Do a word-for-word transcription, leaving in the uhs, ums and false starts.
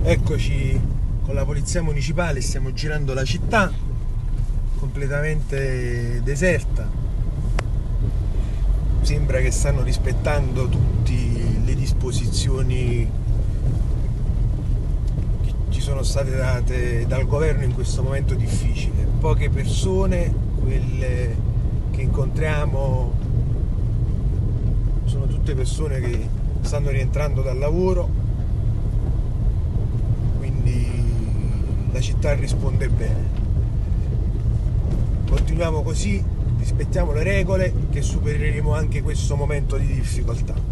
Eccoci con la polizia municipale, stiamo girando la città completamente deserta. Sembra che stanno rispettando tutte le disposizioni che ci sono state date dal governo in questo momento difficile. Poche persone, quelle che incontriamo, sono tutte persone che stanno rientrando dal lavoro. La città risponde bene. Continuiamo così, rispettiamo le regole, che supereremo anche questo momento di difficoltà.